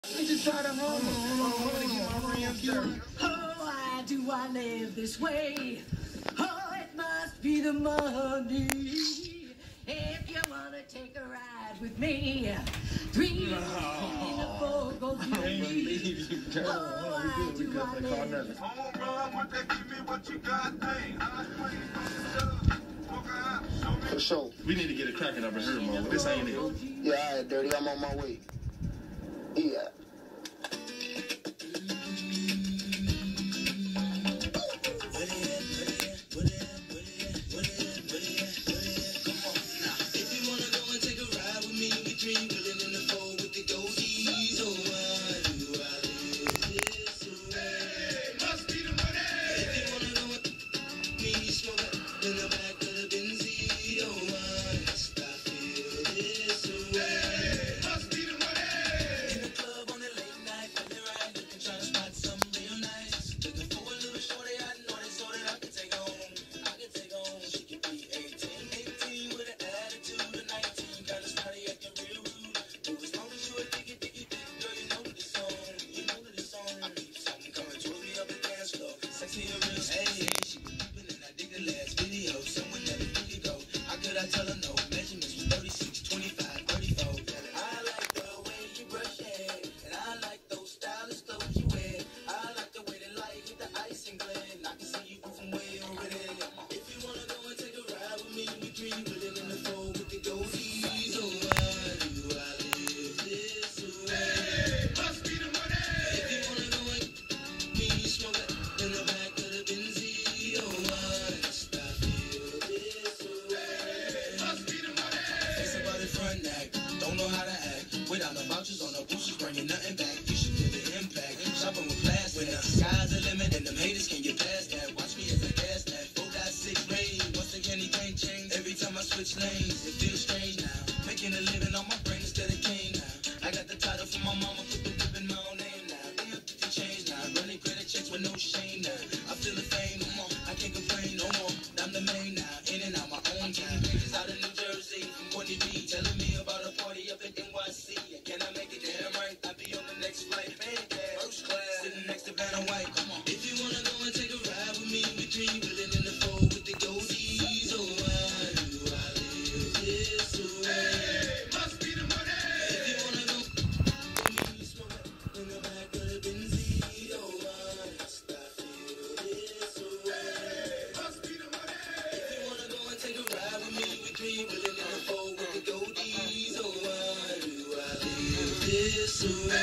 I just tried to home. Oh, why do I live this way? Oh, it must be the money. If you want to take a ride with me, 3 in a Fogo I can't believe you, girl. Oh, why do I live? For sure. We need to get it cracking up in here, Mo. This ain't it. Yeah, all right, Dirty. I'm on my way. Yeah. Don't know how to act. Without no vouchers on no boosters, bringing nothing back. You should feel the impact. Shopping with class. When the sky's the limit and them haters can get past that. Watch me as I gas that. 4.6 range. Once again, anything change. Every time I switch lanes, it feels strange now. Making a living on my brain instead of cane now. I got the title from my mama, put the whip in my own name now. Damn, 50 change now. Running credit checks with no shame now. I feel the fame no more. I can't complain no more. I'm the main now. In and out my own time. Pages out of New Jersey from Courtney B. Telling me about a party up in NYC. And can I make it damn right? I'll be on the next flight. First class. Sitting next to Vanna White. Come on. If you wanna go and take a ride with me, we dream willing in the fold with the goldies. Oh, why do I live this way? Must be the money. If you wanna go with me, smoke in the back of the Benzie. Oh, why must I feel this way? Must be the money. If you wanna go and take a ride with me, we dream willing in the fold with the goldies. Oh, why do I live this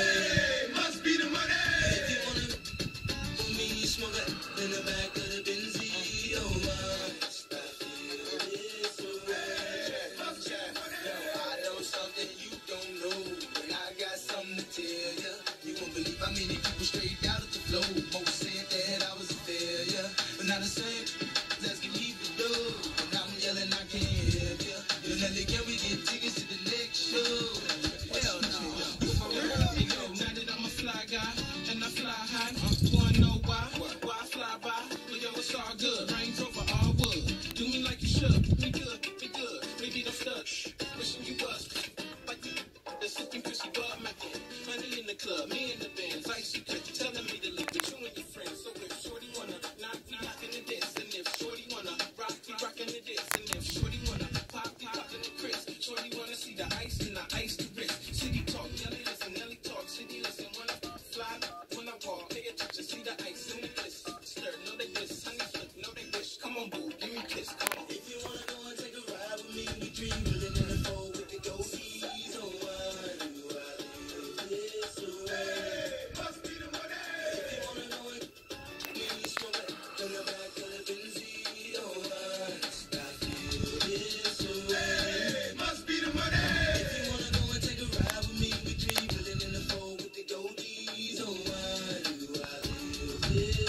way? Must be the money. If you wanna go with me, smoke in the back of the Benzie. Oh, why must I feel this way? Must be the money. I know something you don't know, and I got something to tell ya. You won't believe how many people straight out of the flow. Most said that I was a failure, but not the same. Asking me to do, and I'm yelling I can't help ya. You know, can we get tickets to the next show? Hell no. Now that I'm a fly guy and I fly high, wanna know why? Why I fly by? Well, yo, it's all good. Range Rover, all wood. Do me like you should. Be good, be good. Maybe don't stuck. Wishing you was like you. The sipping Chrissy Bud Mackin. Money in the club, me in the bands. Icy cut, telling me to leave with you and your friends. So if Shorty wanna knock in the dance, and if Shorty wanna rock in the dance, and if Shorty wanna pop in the Chris, Shorty wanna see the ice and the ice the wrist. City talk, Nelly listen, Nelly talk, city listen. When I fly, when I walk, pay attention, see the ice in the bliss. Stir, know they bliss, honey flip, know they wish. Come on, boo, give me a kiss, come on. If you wanna go and take a ride with me, we dream willing in the fold with the goldies. Oh, why do I live this way? Must be the money. If you wanna go and me, smoke it in the back of the Benzie. Oh, why must I feel this way? Must be the money. If you wanna go and take a ride with me, we dream willing in the fold with the goldies. Oh, why do I live this